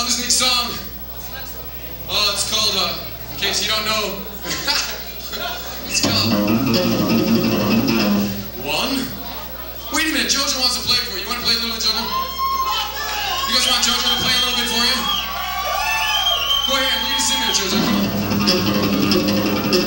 this next song. Oh, it's called, in case you don't know, it's called One. Wait a minute, Jojo wants to play for you. You want to play a little bit, Jojo? You guys want Jojo to play a little bit for you? Go ahead, lead us in there, Jojo. Come on.